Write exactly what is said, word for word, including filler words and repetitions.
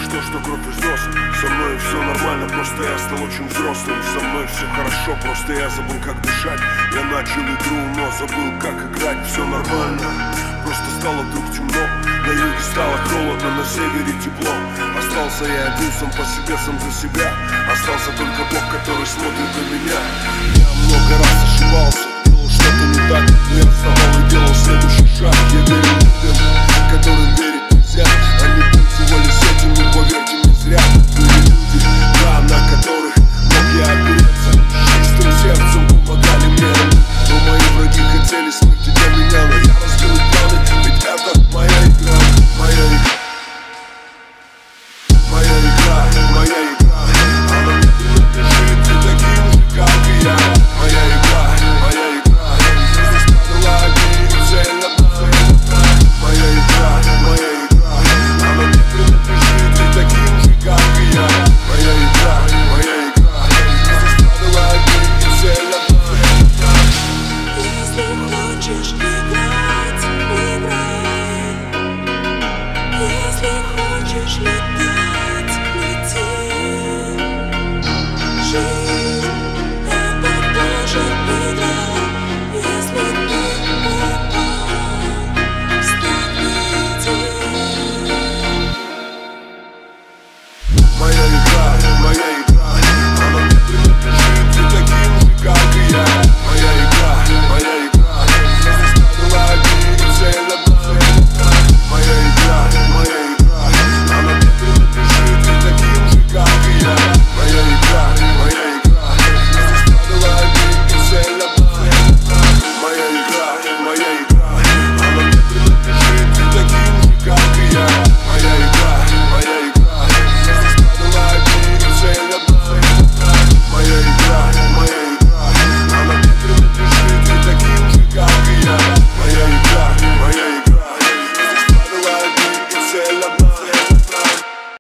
что, что кровь из носа. Со мной все нормально, просто я стал очень взрослым. Со мной все хорошо, просто я забыл, как дышать. Я начал игру, но забыл, как играть. Все нормально, просто стало вдруг темно. На юге стало холодно, на севере тепло. Остался я один сам по себе, сам за себя. Остался только Бог, который смотрит на меня. Я много раз ошибался, делал что-то не так, но я вставал и делал следующий шаг. Я верю людям, которым верю.